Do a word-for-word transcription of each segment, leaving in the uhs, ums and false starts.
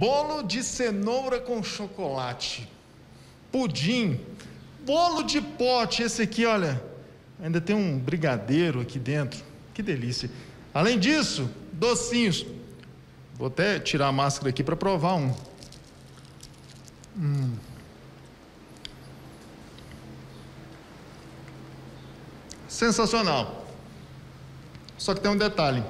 bolo de cenoura com chocolate, pudim, bolo de pote, esse aqui, olha, ainda tem um brigadeiro aqui dentro, que delícia. Além disso, docinhos. Vou até tirar a máscara aqui para provar um. Hum. Sensacional. Só que tem um detalhe.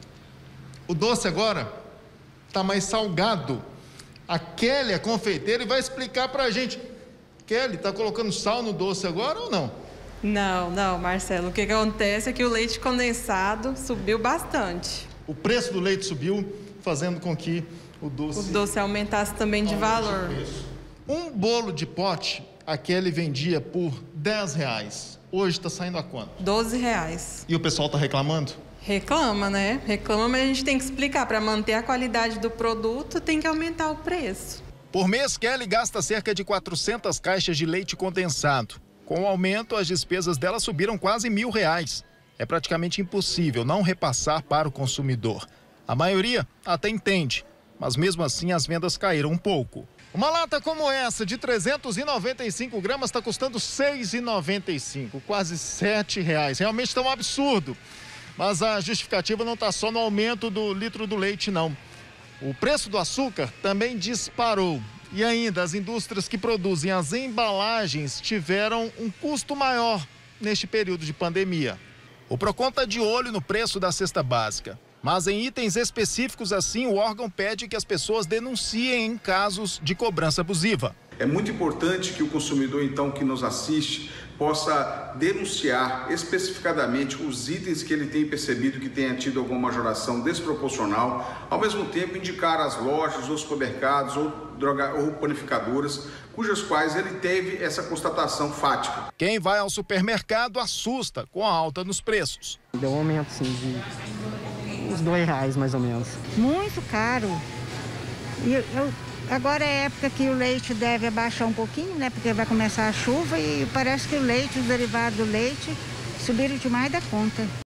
O doce agora está mais salgado. A Kelly, a confeiteira, vai explicar para a gente. Kelly, está colocando sal no doce agora ou não? Não, não, Marcelo. O que, que acontece é que o leite condensado subiu bastante. O preço do leite subiu, fazendo com que o doce... O doce aumentasse também de valor. Um bolo de pote, a Kelly vendia por dez reais. Hoje está saindo a quanto? doze reais. E o pessoal está reclamando? Reclama, né? Reclama, mas a gente tem que explicar. Para manter a qualidade do produto, tem que aumentar o preço. Por mês, Kelly gasta cerca de quatrocentas caixas de leite condensado. Com o aumento, as despesas dela subiram quase mil reais. É praticamente impossível não repassar para o consumidor. A maioria até entende, mas mesmo assim as vendas caíram um pouco. Uma lata como essa, de trezentos e noventa e cinco gramas, está custando seis reais e noventa e cinco, quase sete reais. Realmente está um absurdo. Mas a justificativa não está só no aumento do litro do leite, não. O preço do açúcar também disparou. E ainda, as indústrias que produzem as embalagens tiveram um custo maior neste período de pandemia. O Procon está de olho no preço da cesta básica. Mas em itens específicos assim, o órgão pede que as pessoas denunciem em casos de cobrança abusiva. É muito importante que o consumidor, então, que nos assiste, possa denunciar especificadamente os itens que ele tem percebido que tenha tido alguma majoração desproporcional, ao mesmo tempo indicar as lojas, ou supermercados ou, droga, ou panificadoras, cujas quais ele teve essa constatação fática. Quem vai ao supermercado assusta com a alta nos preços. Deu um aumento, sim, de uns dois reais mais ou menos. Muito caro. E eu, agora é época que o leite deve abaixar um pouquinho, né? Porque vai começar a chuva e parece que o leite, os derivados do leite, subiram demais da conta.